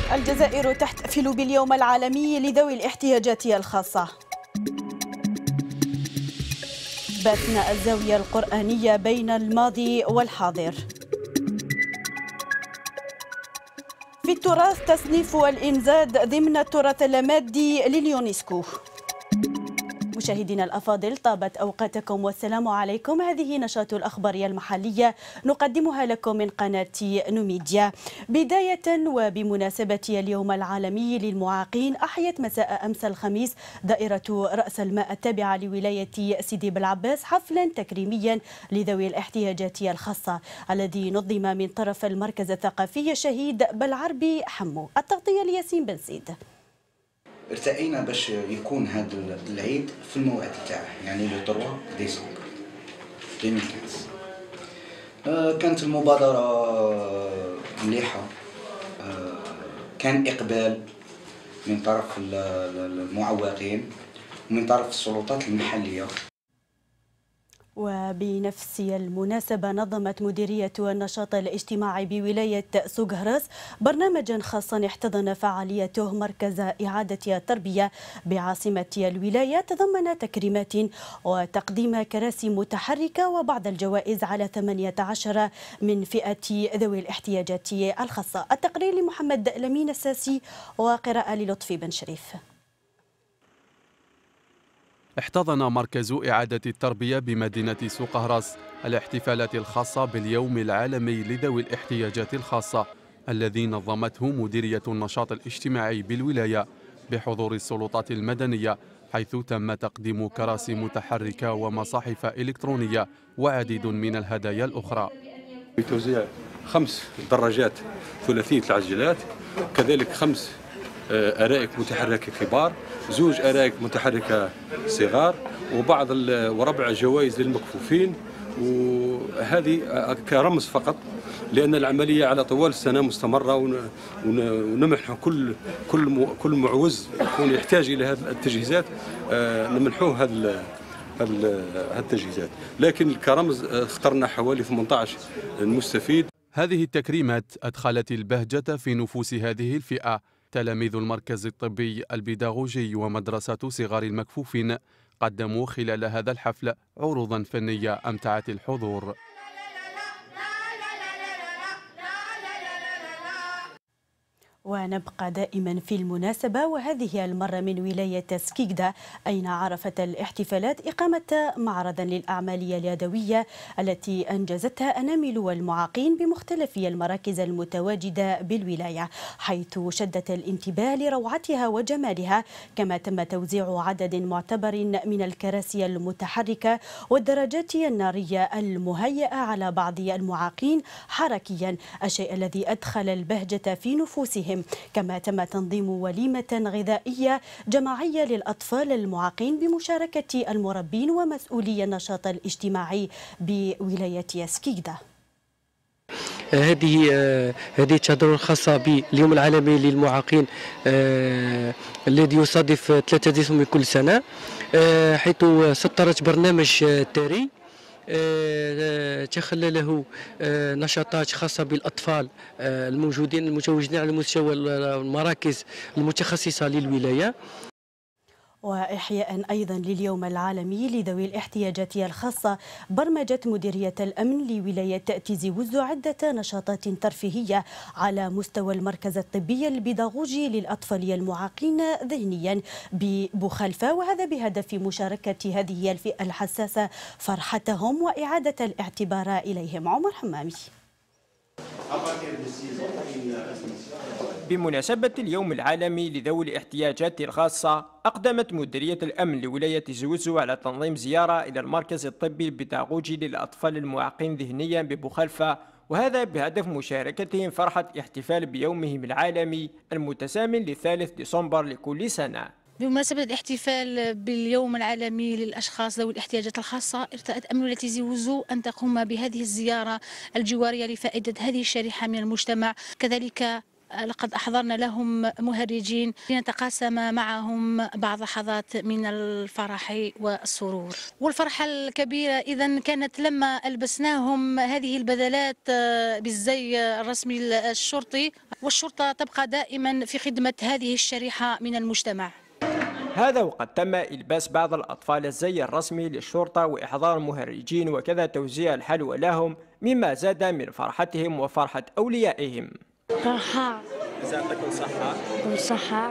الجزائر تحتفل باليوم العالمي لذوي الاحتياجات الخاصة. بثنا الزاوية القرآنية بين الماضي والحاضر. في التراث تصنيف الإمزاد ضمن التراث اللامادي لليونسكو. مشاهدينا الأفاضل، طابت أوقاتكم والسلام عليكم. هذه نشرة الأخبار المحلية نقدمها لكم من قناة نوميديا. بداية وبمناسبة اليوم العالمي للمعاقين، أحيت مساء أمس الخميس دائرة رأس الماء التابعة لولاية سيدي بلعباس حفلا تكريميا لذوي الاحتياجات الخاصة الذي نظم من طرف المركز الثقافي الشهيد بالعربي حمو. التغطية لياسين بن سيد. ارتئينا باش يكون هذا العيد في الموعد تاعه، يعني لو 3 ديسمبر 2015. كانت المبادرة مليحة، كان إقبال من طرف المعوقين ومن طرف السلطات المحلية. وبنفس المناسبة نظمت مديرية النشاط الاجتماعي بولاية سوغهرس برنامجا خاصا احتضن فعاليته مركز إعادة التربية بعاصمة الولاية، تضمن تكريمات وتقديم كراسي متحركة وبعض الجوائز على 18 من فئة ذوي الاحتياجات الخاصة. التقرير لمحمد لمين الساسي وقراءة للطفي بن شريف. احتضن مركز إعادة التربية بمدينة سوقهرس الاحتفالات الخاصة باليوم العالمي لذوي الاحتياجات الخاصة الذي نظمته مديرية النشاط الاجتماعي بالولاية بحضور السلطات المدنية، حيث تم تقديم كراسي متحركة ومصاحف إلكترونية وعديد من الهدايا الأخرى. بتوزيع 5 دراجات ثلاثية العجلات، كذلك 5 أرائك متحركة كبار، 2 أرائك متحركة صغار، وبعض وربع جوائز للمكفوفين. وهذه كرمز فقط، لأن العملية على طوال السنة مستمرة، ونمنح كل معوز يكون يحتاج إلى هذه التجهيزات، نمنحوه هذه التجهيزات. لكن كرمز اخترنا حوالي 18 مستفيد. هذه التكريمات أدخلت البهجة في نفوس هذه الفئة. تلاميذ المركز الطبي البيداغوجي ومدرسة صغار المكفوفين قدموا خلال هذا الحفل عروضا فنية أمتعت الحضور. ونبقى دائما في المناسبة، وهذه المرة من ولاية سكيكدا، أين عرفت الاحتفالات إقامة معرضا للأعمال اليدوية التي أنجزتها أنامل والمعاقين بمختلف المراكز المتواجدة بالولاية، حيث شدت الانتباه لروعتها وجمالها. كما تم توزيع عدد معتبر من الكراسي المتحركة والدراجات النارية المهيئة على بعض المعاقين حركيا، الشيء الذي أدخل البهجة في نفوسهم. كما تم تنظيم وليمة غذائية جماعية للأطفال المعاقين بمشاركة المربين ومسؤولي النشاط الاجتماعي بولاية سكيكدا. هذه التظاهرة الخاصة باليوم العالمي للمعاقين الذي يصادف 3 ديسمبر من كل سنة، حيث سطرت برنامج تاري تخلله نشاطات خاصة بالأطفال المتواجدين على مستوى المراكز المتخصصة للولاية. وإحياء أيضا لليوم العالمي لذوي الاحتياجات الخاصة، برمجت مديرية الأمن لولاية تيزي وزو عدة نشاطات ترفيهية على مستوى المركز الطبي البيداغوجي للأطفال المعاقين ذهنيا ببوخلفة، وهذا بهدف مشاركة هذه الفئة الحساسة فرحتهم وإعادة الاعتبار إليهم. عمر حمامي. بمناسبة اليوم العالمي لذوي الاحتياجات الخاصة، أقدمت مديرية الأمن لولاية زوزو على تنظيم زيارة إلى المركز الطبي البيداغوجي للأطفال المعاقين ذهنيا ببوخلفة، وهذا بهدف مشاركتهم فرحة احتفال بيومهم العالمي المتسامن ل3 ديسمبر لكل سنة. بمناسبة الاحتفال باليوم العالمي للأشخاص ذوي الاحتياجات الخاصة، ارتأت أمن ولاية تيزي وزو أن تقوم بهذه الزيارة الجوارية لفائدة هذه الشريحة من المجتمع. كذلك لقد أحضرنا لهم مهرجين لنتقاسم معهم بعض لحظات من الفرح والسرور والفرحة الكبيرة. إذا كانت لما ألبسناهم هذه البدلات بالزي الرسمي الشرطي، والشرطة تبقى دائما في خدمة هذه الشريحة من المجتمع. هذا وقد تم إلباس بعض الأطفال الزي الرسمي للشرطة وإحضار المهرجين وكذا توزيع الحلوى لهم، مما زاد من فرحتهم وفرحة أوليائهم. فرحة يعطيكم صحة وصحة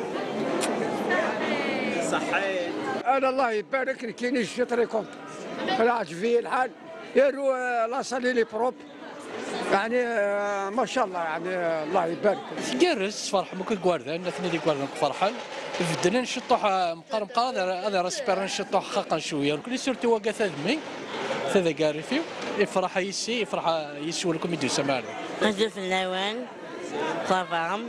صحيت. أنا الله يبارك لي كاينين شطريكم العجبي الحال يروا لا صالي لي بروب يعني ما شاء الله يعني الله يبارك. جرس فرح ممكن قواردان نثني دي قواردان فرحان بدنا نشطح مقارن هذا راسبير نشطح خاقا شويه كل سورتي وقا ثمي ثلاثة قارفي يفرح يسي يفرح يسوي لكم يدو سمعنا نزف اللوان صفام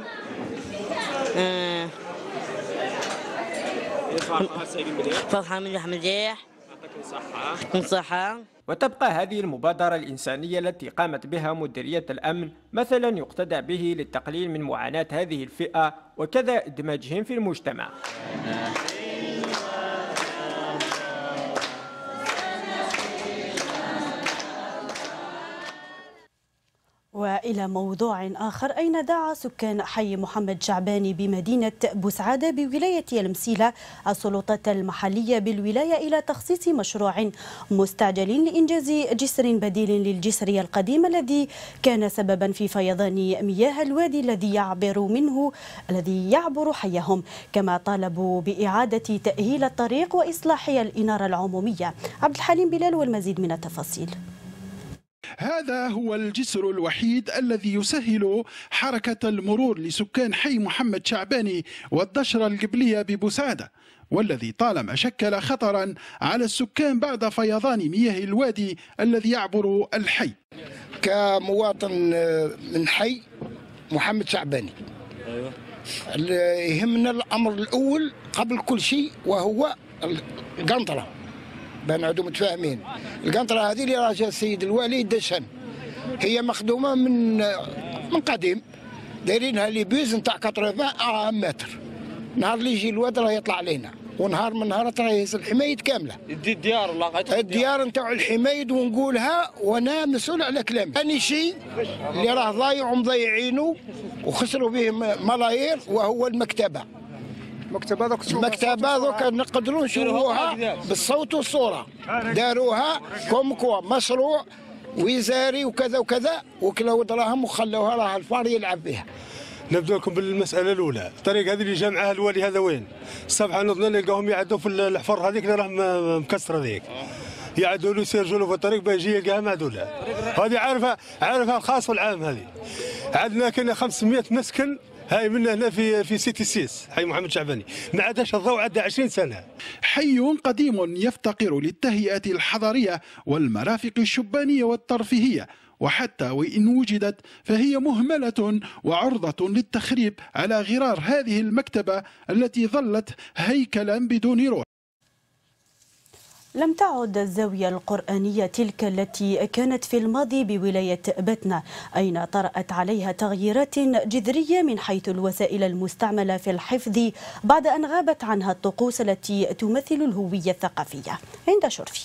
فرحة مليح مليح يعطيكم صحة. وتبقى هذه المبادرة الإنسانية التي قامت بها مديرية الأمن مثلا يقتدى به للتقليل من معاناة هذه الفئة وكذا إدماجهم في المجتمع. وإلى موضوع آخر، أين دعا سكان حي محمد شعباني بمدينة بوسعادة بولاية المسيلة السلطات المحلية بالولاية إلى تخصيص مشروع مستعجل لإنجاز جسر بديل للجسر القديم الذي كان سببا في فيضان مياه الوادي الذي يعبر حيهم، كما طالبوا بإعادة تأهيل الطريق وإصلاح الإنارة العمومية. عبد الحليم بلال والمزيد من التفاصيل. هذا هو الجسر الوحيد الذي يسهل حركة المرور لسكان حي محمد شعباني والدشرة القبلية ببوسعادة، والذي طالما شكل خطرا على السكان بعد فيضان مياه الوادي الذي يعبر الحي. كمواطن من حي محمد شعباني يهمنا الأمر الأول قبل كل شيء وهو القنطرة، بنعودوا متفاهمين. القنطرة هذه اللي راجع السيد الوالي دشن، هي مخدومة من قديم، دايرينها لي بيز نتاع 80 متر. نهار اللي يجي الواد راه يطلع علينا، ونهار من نهارات راه يهز الحمايد كاملة. الديار نتاع الحمايد ونقولها وانا مسؤول على كلامي. ثاني شيء اللي راه ضايع ومضيعينه وخسروا به ملايير وهو المكتبة. المكتبة دوك نقدروا نشوفوها بالصوت والصورة، داروها كوم كوا مشروع وزاري وكذا وكذا وكلاو دراهم وخلوها راه الفار يلعب بها. نبدا لكم بالمسألة الأولى، الطريق هذه اللي جا معها الوالي هذا وين؟ الصباح نوضنا نلقاهم يعدوا في الحفر هذيك اللي راه مكسرة ذيك. يعدوا له يسيرجوا له في الطريق باجي يلقاها معدولة. هذه عارفها الخاص والعام هذه. عندنا كنا 500 مسكن هاي منا هنا في سيتي سيس حي محمد شعباني، ما عادش الضوء عدى 20 سنة. حي قديم يفتقر للتهيئة الحضارية والمرافق الشبانية والترفيهية، وحتى وإن وجدت فهي مهملة وعرضة للتخريب على غرار هذه المكتبة التي ظلت هيكلا بدون روح. لم تعد الزاوية القرآنية تلك التي كانت في الماضي بولاية بتنا، أين طرأت عليها تغييرات جذرية من حيث الوسائل المستعملة في الحفظ بعد أن غابت عنها الطقوس التي تمثل الهوية الثقافية. عند شرفي.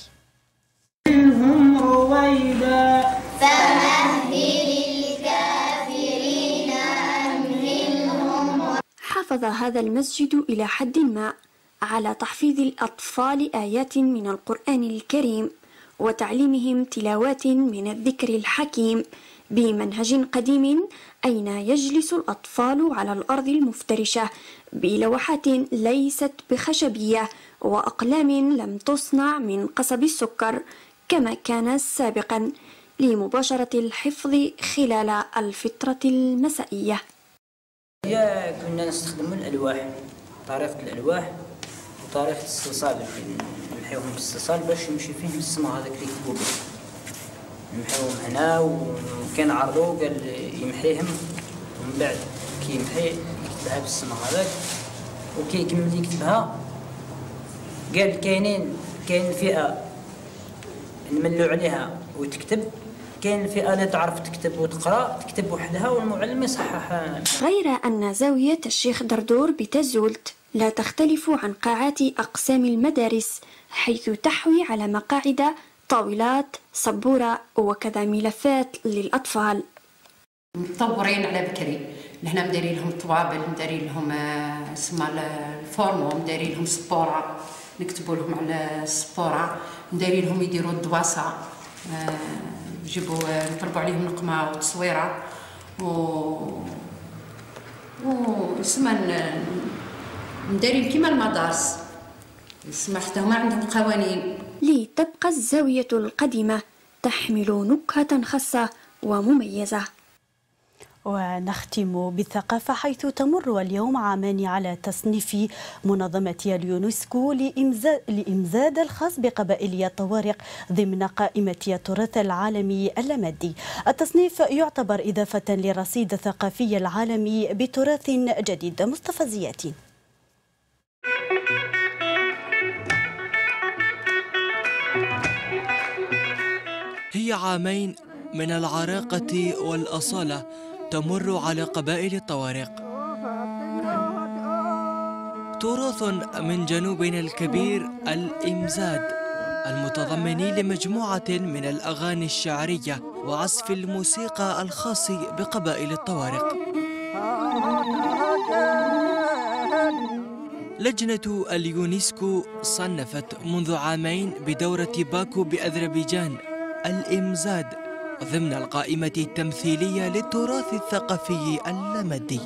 حافظ هذا المسجد إلى حد ما على تحفيظ الأطفال آيات من القرآن الكريم وتعليمهم تلاوات من الذكر الحكيم بمنهج قديم، أين يجلس الأطفال على الأرض المفترشة بلوحات ليست بخشبية وأقلام لم تصنع من قصب السكر كما كان سابقا، لمباشرة الحفظ خلال الفترة المسائية. كنا نستخدم الألواح، طريقة الألواح وطريقة الصلصال، نمحيوهم بالصلصال باش يمشي فيهم السما هذاك اللي يكتبوا به، نمحيوهم هنا وكان عرضو قال يمحيهم ومن بعد كي يمحي يكتبها بالسما هذاك وكي يكمل يكتبها قال كاين فئة نملوا عليها وتكتب كاين الفئة اللي تعرف تكتب وتقرأ تكتب وحدها والمعلم يصححها. غير أن زاوية الشيخ دردور بتزولت لا تختلف عن قاعات أقسام المدارس، حيث تحوي على مقاعد، طاولات، سبورة وكذا ملفات للأطفال. متطورين على بكري، لهنا مدارين لهم طوابل، مدارين لهم اسمها الفورمو، مدارين لهم سبورة نكتبوا لهم على السبورة، مدارين لهم يديروا الدواسة، يجيبوا نطلبوا عليهم نقمة وتصويرة اسمها مدارين كيما المدارس، اسمها حتى هما عندهم قوانين. لتبقى الزاوية القديمة تحمل نكهة خاصة ومميزة. ونختم بالثقافة، حيث تمر اليوم عامان على تصنيف منظمة اليونسكو لإمزاد الخاص بقبائل الطوارق ضمن قائمة التراث العالمي اللامادي. التصنيف يعتبر إضافة للرصيد الثقافي العالمي بتراث جديد. مصطفى زياتين. هي عامين من العراقة والأصالة تمر على قبائل الطوارق، تراث من جنوبنا الكبير الإمزاد المتضمن لمجموعة من الأغاني الشعرية وعزف الموسيقى الخاص بقبائل الطوارق. لجنة اليونسكو صنفت منذ عامين بدورة باكو بأذربيجان الإمزاد ضمن القائمة التمثيلية للتراث الثقافي اللامادي.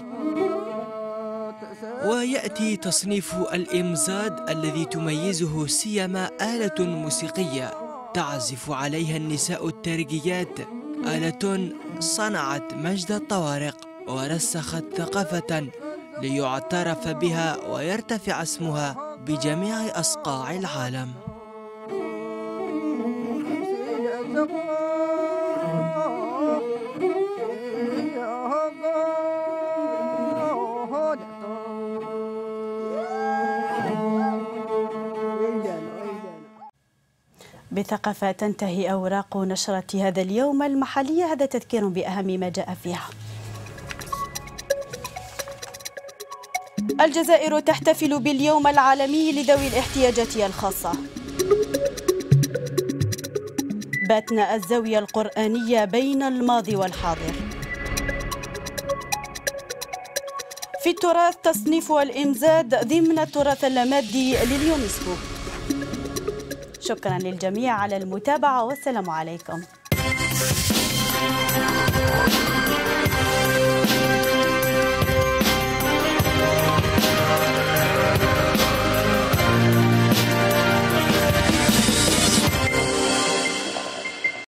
ويأتي تصنيف الإمزاد الذي تميزه سيما آلة موسيقية تعزف عليها النساء الترجيات، آلة صنعت مجد الطوارق ورسخت ثقافة ليعترف بها ويرتفع اسمها بجميع أصقاع العالم. بثقافة تنتهي أوراق نشرة هذا اليوم المحلية. هذا تذكير بأهم ما جاء فيها. الجزائر تحتفل باليوم العالمي لذوي الاحتياجات الخاصة. باتنا الزاوية القرآنية بين الماضي والحاضر. في التراث تصنيف الإمزاد ضمن التراث اللامادي لليونسكو. شكرا للجميع على المتابعة والسلام عليكم.